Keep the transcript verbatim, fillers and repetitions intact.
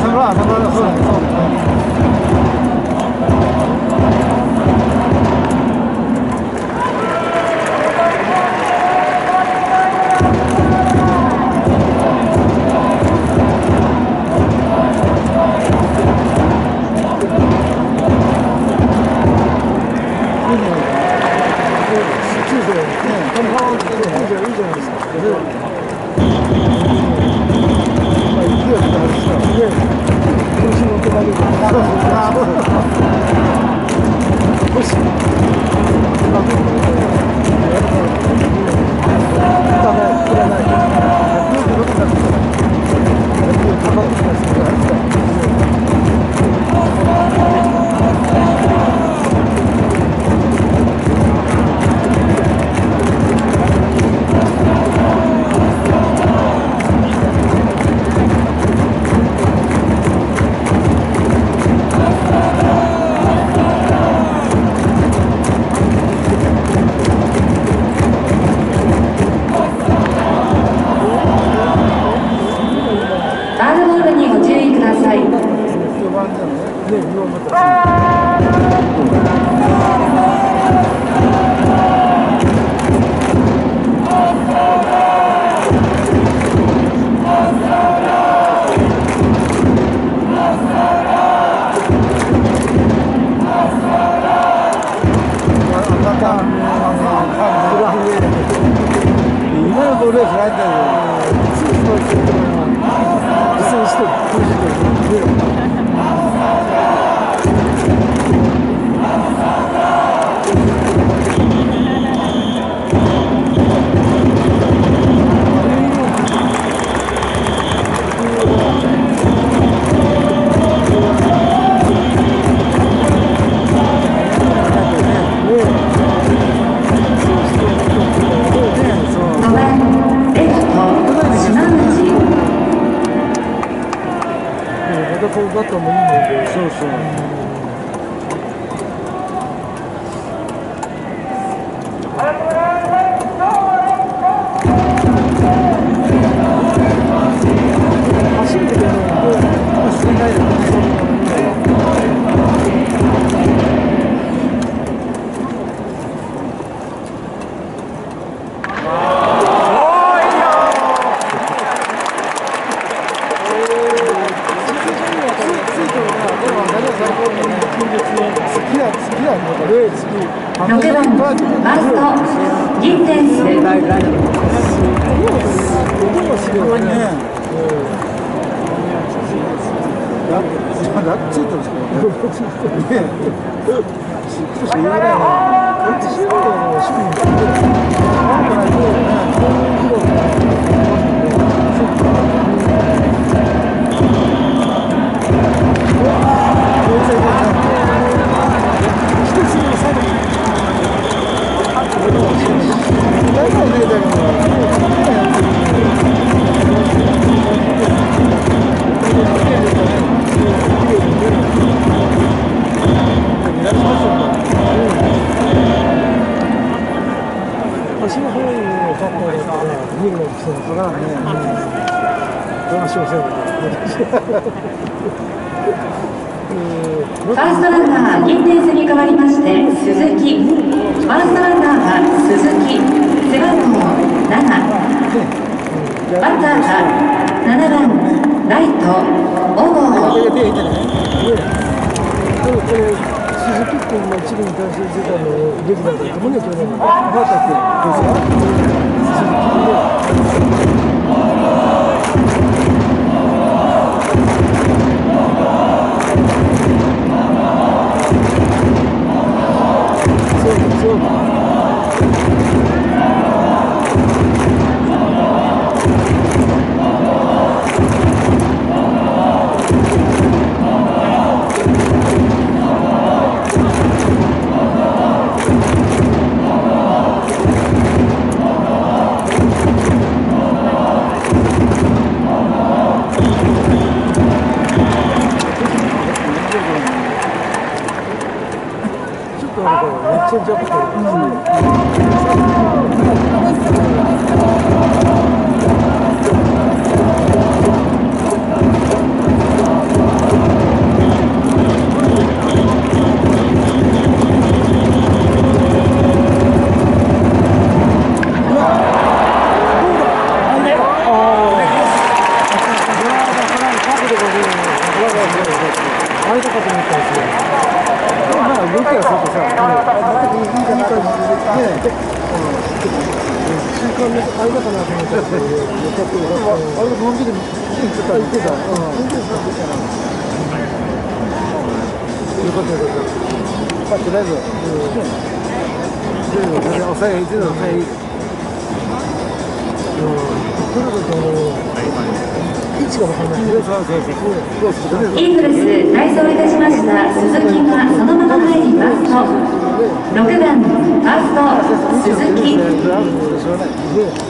あ、そこはそうだね、そうだね。 ファーストランナー銀点数に変わりまして鈴木、ファーストランナーが鈴木、背番号なな、バッターがななばんライト小郷。 鈴木君も一塁に対して出たのをレギュラーだと思うね、去年のバータ君ですが、鈴木君で。チェンジアップかと思ったんですよ。でもまあ動きはするとさ、またいいかなと思ってね、中間の間かなと思ったんですけど、よかったよかった。あれのんびり行ってた、行ってた。うん。よかったよかった。まあとりあえず、とりあえず抑え、一度抑え。うん。とにかくあの位置が分からない。そうそうそう。 イーグルス退走いたしました鈴木がそのまま入りますとろくばんファースト鈴木。